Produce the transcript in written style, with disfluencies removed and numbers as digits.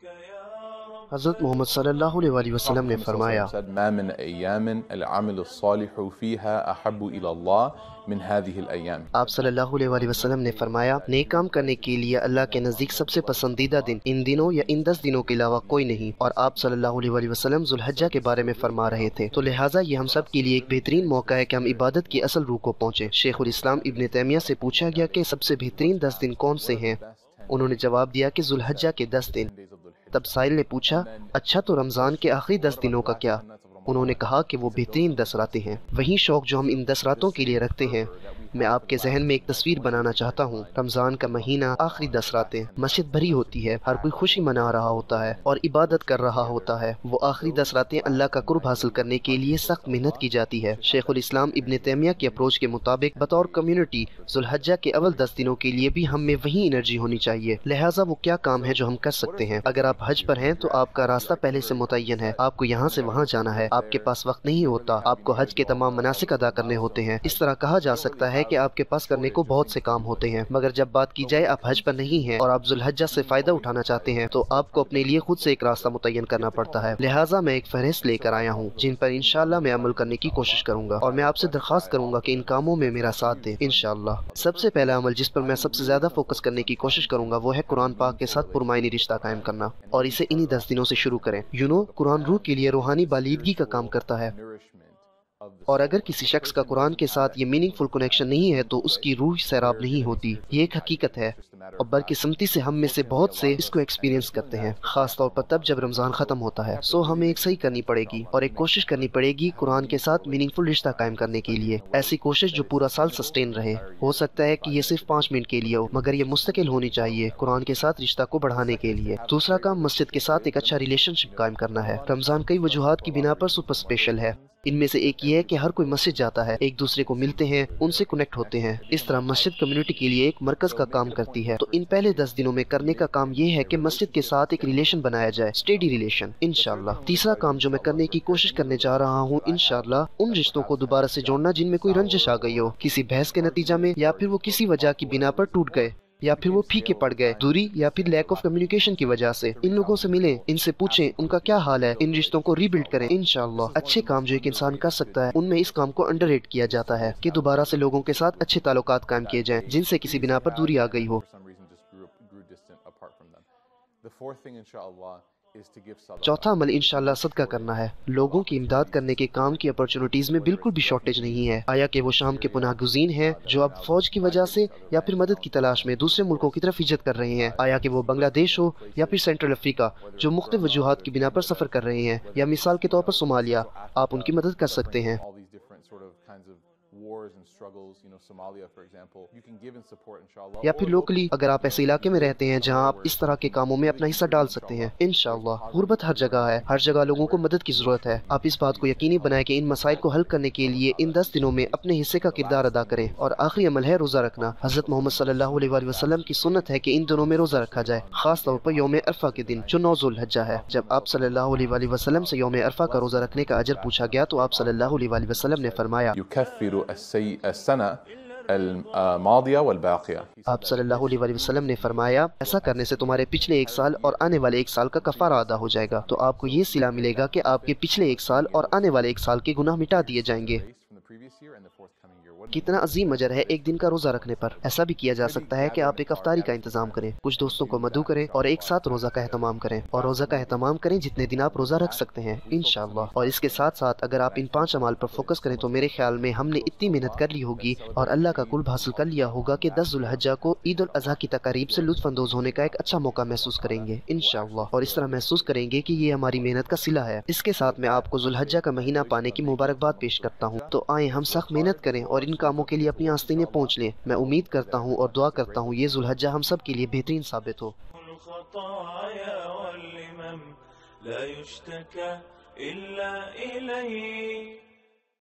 حضرت محمد صلی اللہ علیہ وسلم نے فرمایا ما من ایام العمل الصالح فيها احب الى الله من هذه الايام. آپ صلی اللہ علیہ وسلم نے فرمایا نیک کام کرنے کے لیے اللہ کے نزدیک سب سے پسندیدہ دن ان دنوں یا ان 10 دنوں کے علاوہ کوئی نہیں، اور آپ صلی اللہ علیہ وسلم ذوالحجہ کے بارے میں فرما رہے تھے، تو لہٰذا یہ ہم سب کے لیے ایک بہترین موقع ہے کہ ہم عبادت کی اصل روح کو پہنچیں۔ شیخ الاسلام ابن تیمیہ سے پوچھا گیا کہ سب سے بہترین 10 دن کون سے ہیں؟ انہوں نے جواب دیا کہ ذوالحجہ کے 10 دن۔ تب سائل نے پوچھا اچھا تو رمضان کے آخری 10 دنوں کا کیا؟ انہوں نے کہا کہ وہ بہترین 10 راتیں ہیں۔ وہی شوق جو ہم ان 10 راتوں کے لیے رکھتے ہیں، میں آپ کے ذہن میں ایک تصویر بنانا چاہتا ہوں۔ رمضان کا مہینہ، آخری 10 راتیں، مسجد بھری ہوتی ہے، ہر کوئی خوشی منا رہا ہوتا ہے اور عبادت کر رہا ہوتا ہے۔ وہ آخری 10 راتیں اللہ کا قرب حاصل کرنے کے لیے سخت محنت کی جاتی ہے۔ شیخ الاسلام ابن تیمیہ کی اپروچ کے مطابق بطور کمیونٹی ذوالحجہ کے اول 10 دنوں کے لیے بھی ہم میں وہی انرجی ہونی چاہیے۔ لہٰذا وہ کیا کام ہے جو ہم کر سکتے ہیں؟ اگر آپ حج پر ہیں تو آپ کا راستہ پہلے سے متعین ہے، آپ کو یہاں سے وہاں جانا ہے، آپ کے پاس وقت نہیں ہوتا، آپ کو حج کے تمام مناسک ادا کرنے ہوتے ہیں۔ اس طرح کہا جا سکتا ہے کہ آپ کے پاس کرنے کو بہت سے کام ہوتے ہیں، مگر جب بات کی جائے آپ حج پر نہیں ہیں اور آپ ذوالحجہ سے فائدہ اٹھانا چاہتے ہیں تو آپ کو اپنے لیے خود سے ایک راستہ متعین کرنا پڑتا ہے۔ لہٰذا میں ایک فہرست لے کر آیا ہوں جن پر انشاءاللہ میں عمل کرنے کی کوشش کروں گا، اور میں آپ سے درخواست کروں گا کہ ان کاموں میں میرا ساتھ دیں انشاءاللہ۔ سب سے پہلا عمل جس پر میں سب سے زیادہ فوکس کرنے کی کوشش کروں گا وہ ہے قرآن پاک کے ساتھ پرمعنی رشتہ قائم کرنا، اور اسے انہی 10 دنوں سے شروع کریں۔ قرآن روح کے لیے روحانی بالیدگی کا کام کرتا ہے، اور اگر کسی شخص کا قرآن کے ساتھ یہ میننگ فل کنیکشن نہیں ہے تو اس کی روح سیراب نہیں ہوتی۔ یہ ایک حقیقت ہے، اور بدقسمتی سے ہم میں سے بہت سے اس کو ایکسپیرینس کرتے ہیں، خاص طور پر تب جب رمضان ختم ہوتا ہے۔ سو ہمیں ایک صحیح کرنی پڑے گی اور ایک کوشش کرنی پڑے گی قرآن کے ساتھ میننگ فل رشتہ قائم کرنے کے لیے، ایسی کوشش جو پورا سال سسٹین رہے۔ ہو سکتا ہے کہ یہ صرف 5 منٹ کے لیے ہو، مگر یہ مستقل ہونی چاہیے قرآن کے ساتھ رشتہ کو بڑھانے کے لیے۔ دوسرا کام مسجد کے ساتھ ایک اچھا ریلیشن شپ قائم کرنا ہے۔ رمضان کئی وجوہات کی بنا پر سپر اسپیشل ہے، ان میں سے ایک یہ ہے کہ ہر کوئی مسجد جاتا ہے، ایک دوسرے کو ملتے ہیں، ان سے کنیکٹ ہوتے ہیں۔ اس طرح مسجد کمیونٹی کے لیے ایک مرکز کا کام کرتی ہے۔ تو ان پہلے 10 دنوں میں کرنے کا کام یہ ہے کہ مسجد کے ساتھ ایک ریلیشن بنایا جائے، اسٹیڈی ریلیشن انشاءاللہ۔ تیسرا کام جو میں کرنے کی کوشش کرنے جا رہا ہوں انشاءاللہ، ان رشتوں کو دوبارہ سے جوڑنا جن میں کوئی رنجش آ گئی ہو، کسی بحث کے نتیجہ میں، یا پھر وہ کسی وجہ کی بنا پر ٹوٹ گئے، یا پھر وہ پھیکے پڑ گئے، دوری یا پھر لیک آف کمیونیکیشن کی وجہ سے۔ ان لوگوں سے ملیں، ان سے پوچھیں ان کا کیا حال ہے، ان رشتوں کو ری بلڈ کریں انشاءاللہ۔ اچھے کام جو ایک انسان کر سکتا ہے ان میں اس کام کو انڈر ریٹ کیا جاتا ہے کہ دوبارہ سے لوگوں کے ساتھ اچھے تعلقات قائم کیے جائیں جن سے کسی بنا پر دوری آ گئی ہو۔ چوتھا عمل انشاءاللہ صدقہ کرنا ہے۔ لوگوں کی امداد کرنے کے کام کی اپرچونٹیز میں بالکل بھی شارٹیج نہیں ہے۔ آیا کہ وہ شام کے پناہ گزین ہیں جو اب فوج کی وجہ سے یا پھر مدد کی تلاش میں دوسرے ملکوں کی طرف ہجرت کر رہے ہیں، آیا کہ وہ بنگلہ دیش ہو یا پھر سینٹرل افریقہ جو مختلف وجوہات کی بنا پر سفر کر رہے ہیں، یا مثال کے طور پر صومالیہ، آپ ان کی مدد کر سکتے ہیں۔ یا پھر لوکلی اگر آپ ایسے علاقے میں رہتے ہیں جہاں آپ اس طرح کے کاموں میں اپنا حصہ ڈال سکتے ہیں انشاءاللہ۔ غربت ہر جگہ ہے، ہر جگہ لوگوں کو مدد کی ضرورت ہے۔ آپ اس بات کو یقینی بنائیں کہ ان مسائل کو حل کرنے کے لیے ان 10 دنوں میں اپنے حصے کا کردار ادا کریں۔ اور آخری عمل ہے روزہ رکھنا۔ حضرت محمد صلی اللہ علیہ وسلم کی سنت ہے کہ ان دنوں میں روزہ رکھا جائے، خاص طور پر یوم عرفہ کے دن جو 9 ذوالحجہ ہے۔ جب آپ صلی اللہ علیہ وسلم سے یوم عرفہ کا روزہ رکھنے کا اجر پوچھا گیا تو آپ صلی اللہ علیہ وسلم نے فرمایا آپ صلی اللہ علیہ وسلم نے فرمایا ایسا کرنے سے تمہارے پچھلے 1 سال اور آنے والے 1 سال کا کفارہ ادا ہو جائے گا، تو آپ کو یہ صلہ ملے گا کہ آپ کے پچھلے 1 سال اور آنے والے 1 سال کے گناہ مٹا دیے جائیں گے۔ کتنا عظیم اجر ہے ایک دن کا روزہ رکھنے پر۔ ایسا بھی کیا جا سکتا ہے کہ آپ ایک افطاری کا انتظام کریں، کچھ دوستوں کو مدعو کریں اور ایک ساتھ روزہ کا اہتمام کریں، اور روزہ کا اہتمام کریں جتنے دن آپ روزہ رکھ سکتے ہیں انشاءاللہ۔ اور اس کے ساتھ ساتھ اگر آپ ان 5 اعمال پر فوکس کریں تو میرے خیال میں ہم نے اتنی محنت کر لی ہوگی اور اللہ کا قرب حاصل کر لیا ہوگا کہ 10 ذوالحجہ کو عید الاضحیٰ کی تقاریب سے لطف اندوز ہونے کا ایک اچھا موقع محسوس کریں گے انشاءاللہ، اور اس طرح محسوس کریں گے کہ یہ ہماری محنت کا صلہ ہے۔ اس کے ساتھ میں آپ کو ذوالحجہ کا مہینہ پانے کی مبارکباد پیش کرتا ہوں۔ تو آئیں ہم سخت محنت کریں اور ان کاموں کے لیے اپنی آستینیں پہنچ لیں۔ میں امید کرتا ہوں اور دعا کرتا ہوں یہ ذوالحجہ ہم سب کے لیے بہترین ثابت ہو۔ لا يشتكى إلا إليه